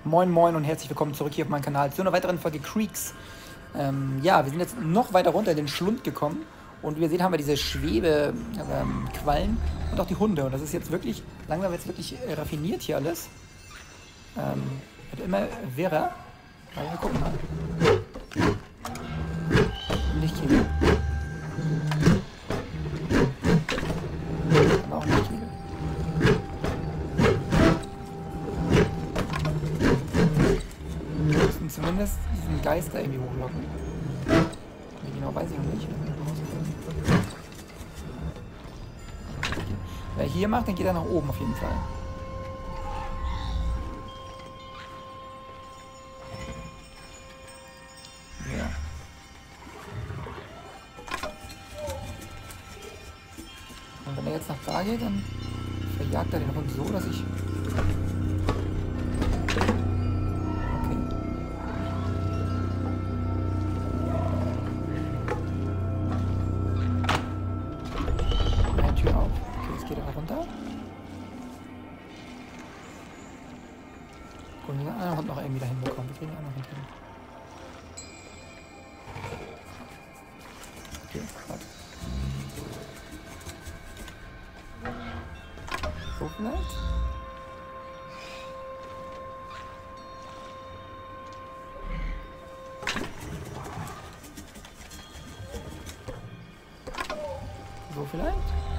Moin Moin und herzlich willkommen zurück hier auf meinem Kanal zu einer weiteren Folge Creeks. Ja, wir sind jetzt noch weiter runter in den Schlund gekommen und wie ihr seht haben wir diese Schwebequallen und auch die Hunde und das ist jetzt wirklich, langsam jetzt wirklich raffiniert hier alles. Wird immer wirrer. Aber wir gucken mal. Lichtkegel. Aber auch Lichtkegel. Wir müssen zumindest diesen Geist da irgendwie hochlocken. Wie genau weiß ich noch nicht. Wer hier macht, dann geht er nach oben auf jeden Fall. Ja. Und wenn er jetzt nach da geht, dann verjagt er den Hund so, dass ich... Okay. Eine Tür auf. Okay, jetzt geht er da runter. Und wir den anderen Hund noch irgendwie dahin bekommen. Wir kriegen den anderen Hund hin. Okay, warte. So vielleicht? So vielleicht?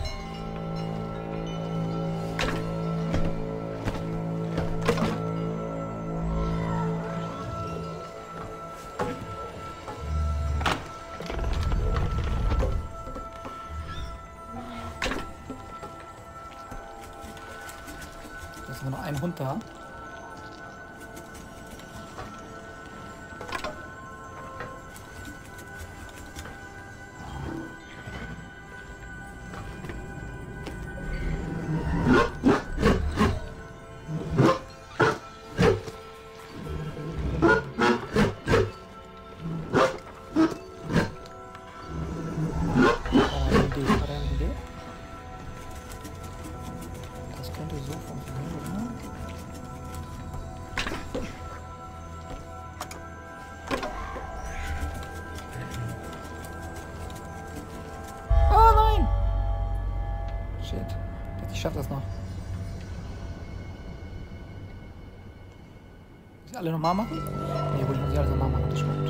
Da ist immer noch ein Hund da. Das könnte so funktionieren, oder? Oh nein! Shit. Ich schaff das noch. Muss ich alle nochmal machen? Nee, gut, ich muss ich alles nochmal machen, das stimmt.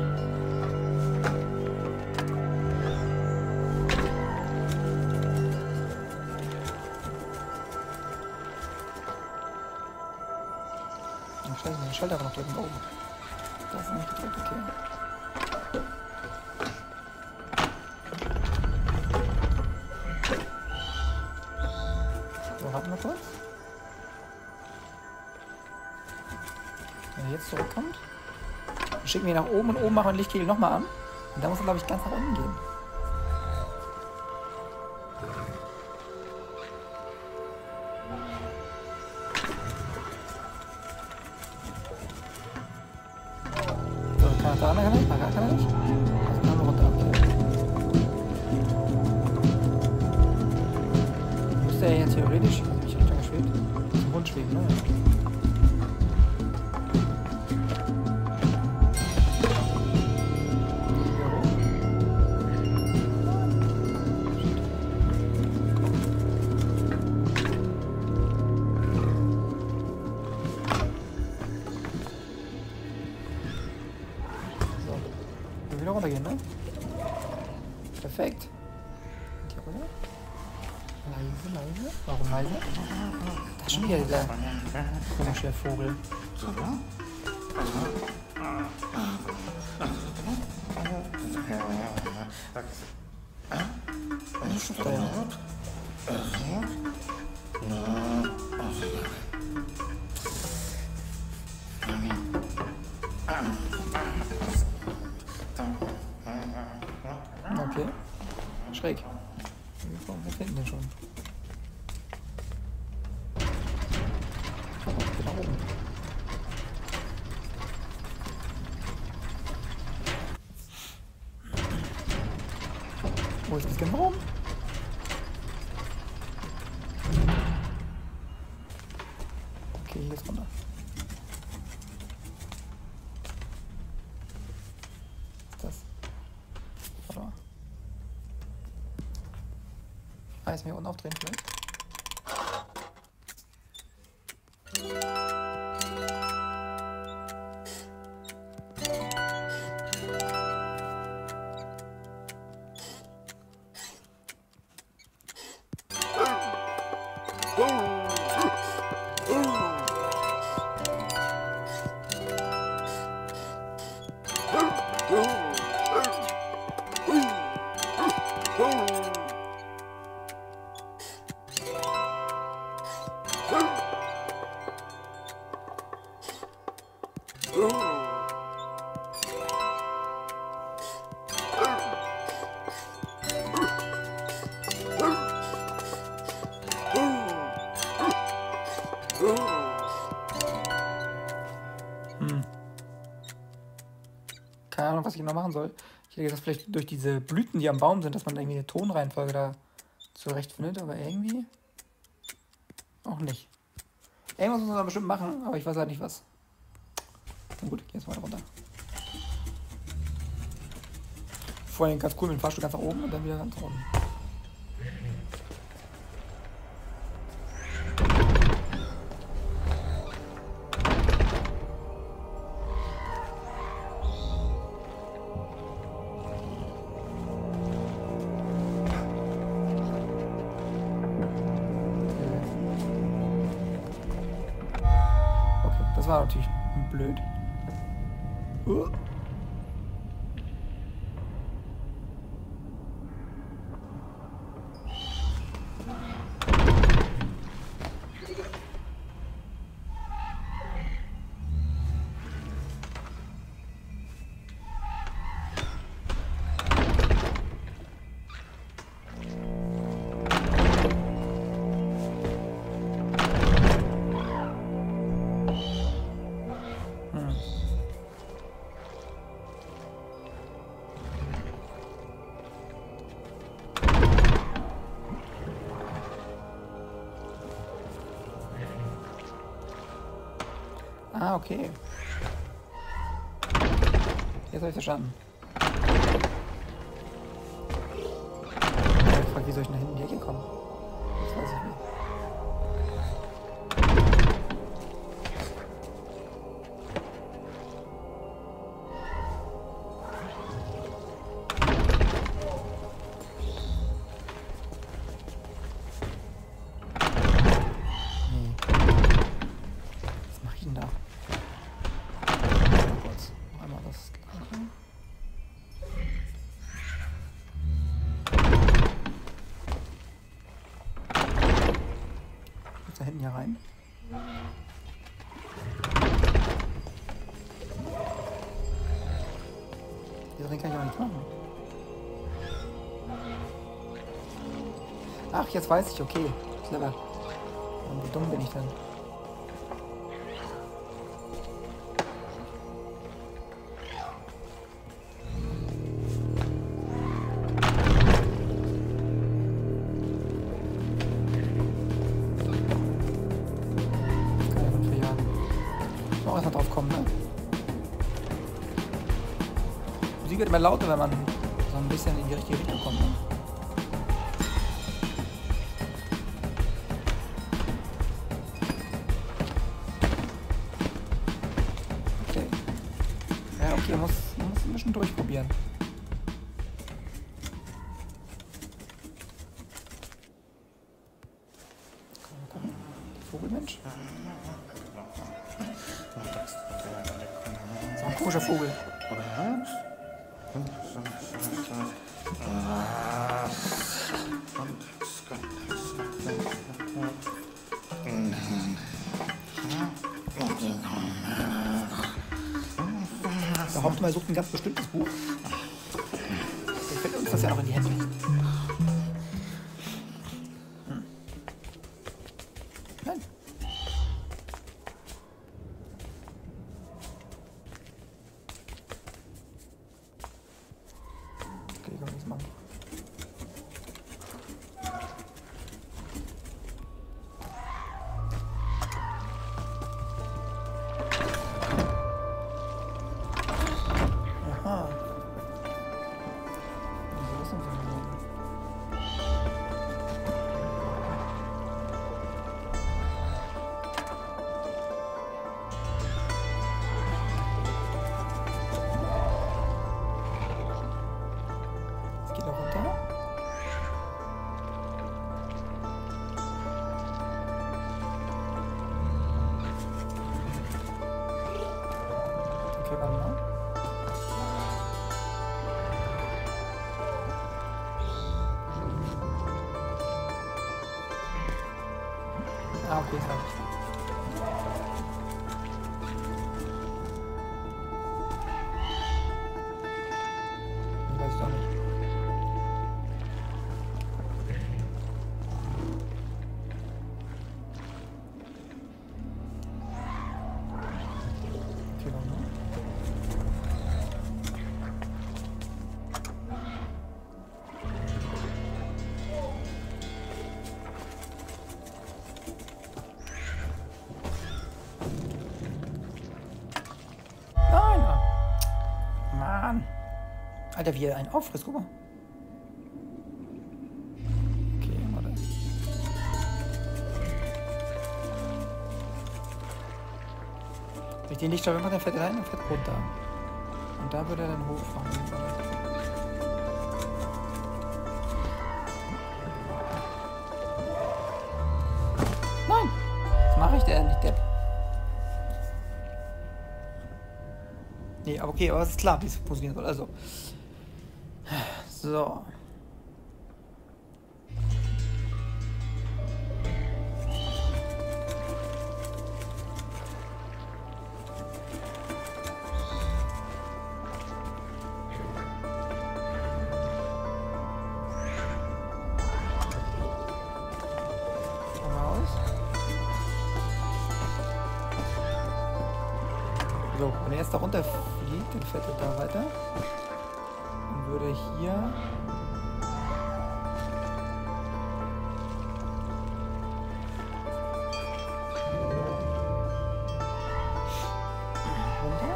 Scheiße, den Schalter noch drücken. Oh. Das ist nicht gedrückt, okay. So, warten wir kurz. Wenn er jetzt zurückkommt, dann schicken wir ihn nach oben und oben machen wir den Lichtkegel nochmal an. Und da muss er, glaube ich, ganz nach unten gehen. Kann er nicht? Kann er nicht? Also kann er runter. Müsste er ja theoretisch, also ich habe geschwebt, zum Hund schweben, ne? Wieder runtergehen, ne? Perfekt. Und hier runter. Leise, leise. Warum leise? Das ist schon wieder dieser komische Vogel. Was ist das da? Okay. Schräg. Wir finden den schon. Geht nach oben. Wo ist das genau oben? Okay, hier ist runter. Jetzt mal hier unten aufdrehen vielleicht. Keine Ahnung, was ich noch machen soll. Ich hätte gesagt, vielleicht durch diese Blüten, die am Baum sind, dass man irgendwie eine Tonreihenfolge da zurechtfindet, aber irgendwie auch nicht. Irgendwas muss man da bestimmt machen, aber ich weiß halt nicht was. Na gut, geh jetzt mal runter. Vorhin ganz cool mit dem Fahrstuhl ganz nach oben und dann wieder ganz nach unten. Das war natürlich blöd. Ah, okay. Jetzt habe ich verstanden. Ich frage, wie soll ich nach hinten hier kommen? Das weiß ich nicht. Da hinten hier rein. Hier drin kann ich auch nichts machen. Ach, jetzt weiß ich, okay. Clever. Und wie dumm bin ich denn? Auch erstmal drauf kommen, ne? Die Musik wird immer lauter, wenn man so ein bisschen in die richtige Richtung kommt, ne? Okay. Ja, okay, man muss ein bisschen durchprobieren. Komm. Vogelmensch. So ein komischer Vogel. Der Hauptmann sucht ein ganz bestimmtes Buch. Vielleicht fällt uns das ja noch in die Hände. Nein. Okay, kann man nichts machen. Aha. Wieso das denn so? Ah, okay, das reicht. Ich weiß es auch nicht. Okay, warum nicht? Nein! Ah. Mann! Alter, wie er einen auffrisst, guck mal. Okay, warte. Wenn ich den nicht schaffe, dann fährt er rein und fährt runter. Und da würde er dann hochfahren. Nein! Was mache ich denn nicht, Depp? Nee, aber okay, aber es ist klar, wie es funktionieren soll. Also. So. So, wenn er jetzt da runter fliegt, dann fährt er da weiter. Dann würde hier... runter.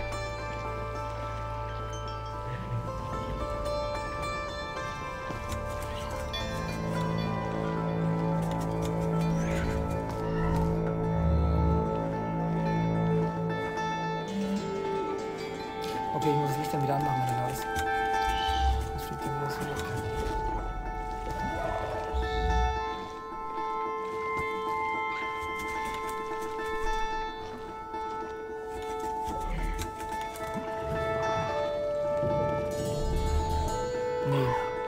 Okay, ich muss das Licht dann wieder anmachen, wenn er da ist. Das fliegt dann wieder so weg. Nee.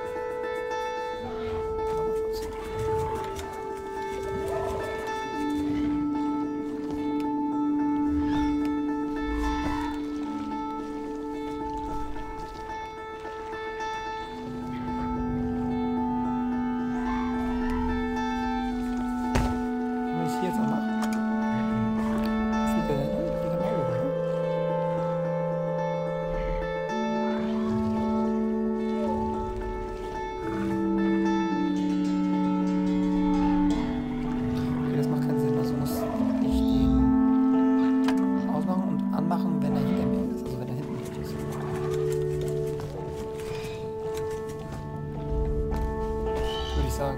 Wenn ich hier jetzt noch mache. Was liegt der denn? Liegt er mal oben, ne? Okay, das macht keinen Sinn. Also muss ich den ausmachen und anmachen, wenn er hinter mir ist. Also wenn er hinten ist. Würde ich sagen.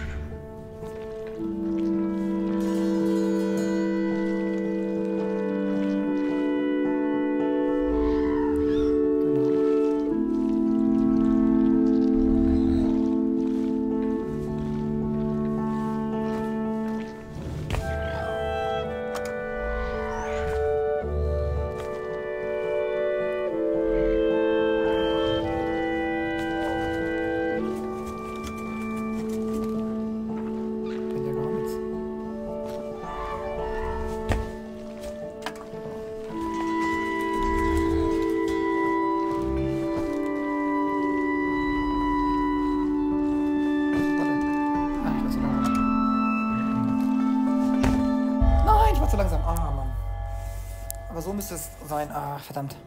Bringt ja gar nichts. Warte. Ah, ich war zu langsam. Nein, ich war zu langsam. Ah, Mann. Aber so müsste es sein. Ah, verdammt.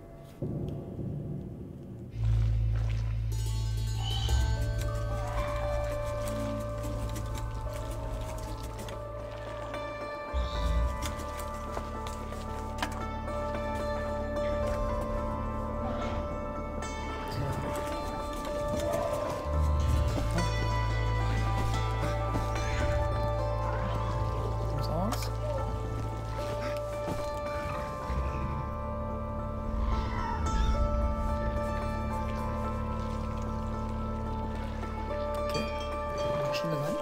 Kommt's aus? Okay. Schiene rein.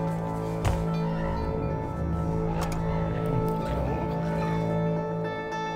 Wieder hoch.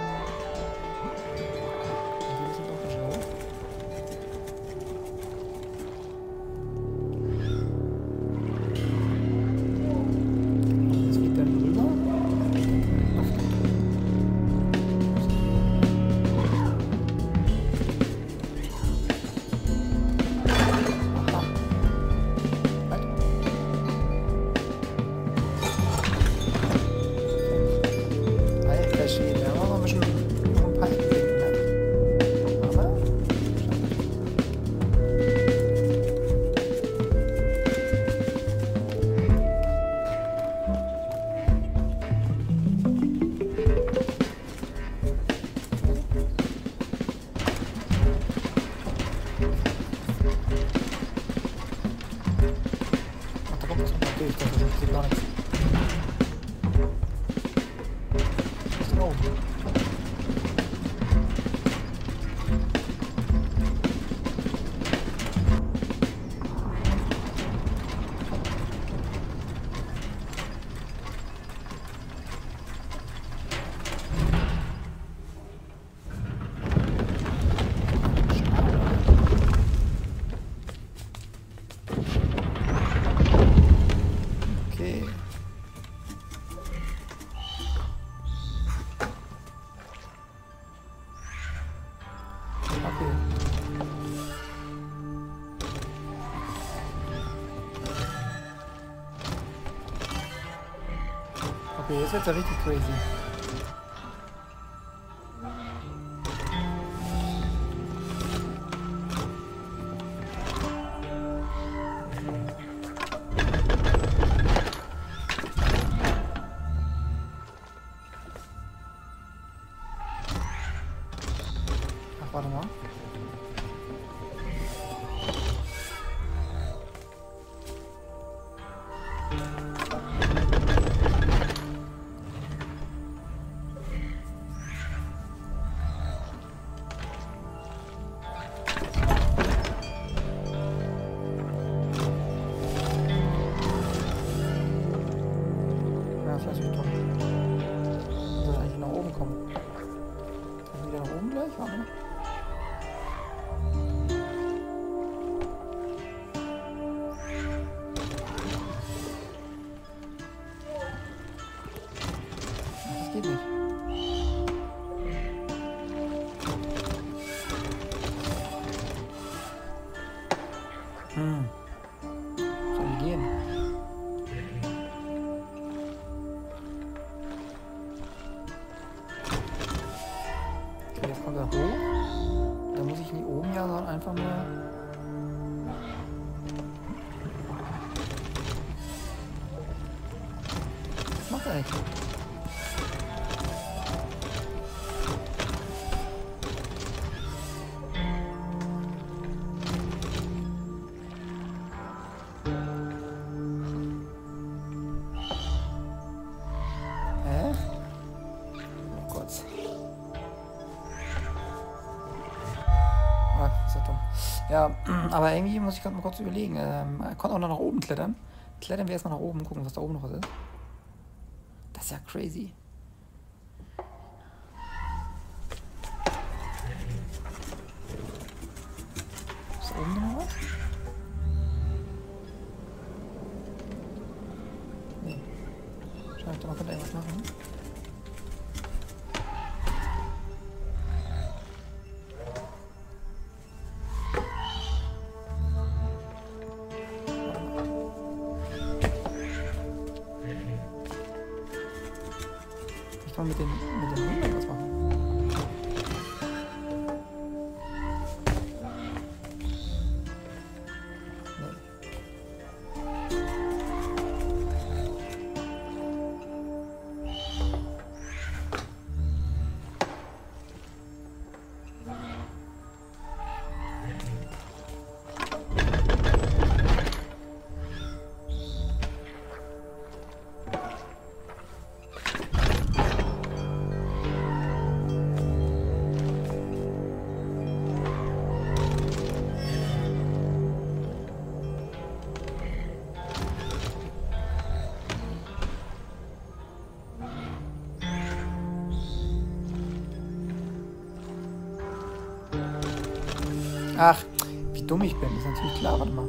Oh. Okay. Okay, jetzt wird's ja richtig crazy. Ach, warte mal. Ja, das lasse ich doch. Ich soll eigentlich nach oben kommen. Kann ich wieder nach oben gleich? Warte mal. Das geht nicht. Soll die gehen? Okay, jetzt kommt er hoch. Da muss ich nicht oben ja, sondern einfach mal. Was macht er eigentlich? Hä? Oh Gott. Ah, ist ja dumm. Ja, aber irgendwie muss ich gerade mal kurz überlegen. Er konnte auch noch nach oben klettern. Klettern wir erstmal nach oben, gucken, was da oben noch was ist. Das ist ja crazy. Ist da oben noch was? Nee. Schade, man könnte irgendwas machen. Ich kann mit den Hunden was machen. Ach, wie dumm ich bin, ist natürlich klar, warte mal.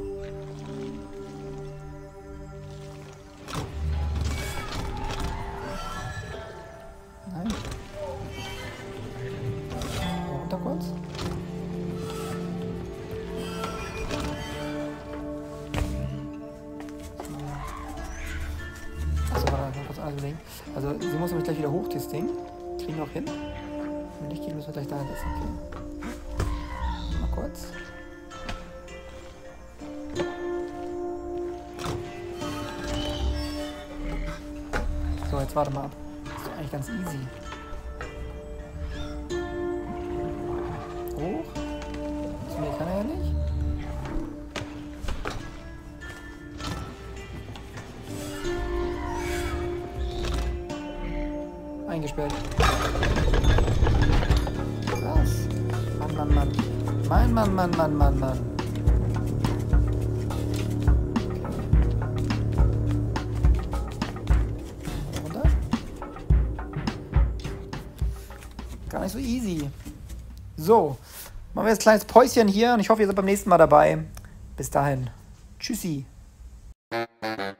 Nein. Runter kurz. Achso, warte, mal kurz alles überlegen. Also, sie muss nämlich gleich wieder hoch, das Ding. Kriegen wir auch hin. Wenn nicht geht, müssen wir gleich da hinsetzen. Okay. Kurz. So, jetzt warte mal ab. Das ist doch eigentlich ganz easy. Hoch. Das mehr kann er ja nicht. Eingesperrt. Was? Mann, Mann, Mann. Mann, Mann, Mann, Mann, Mann, Mann. Okay. Runter? Gar nicht so easy. So. Machen wir jetzt ein kleines Päuschen hier und ich hoffe, ihr seid beim nächsten Mal dabei. Bis dahin. Tschüssi.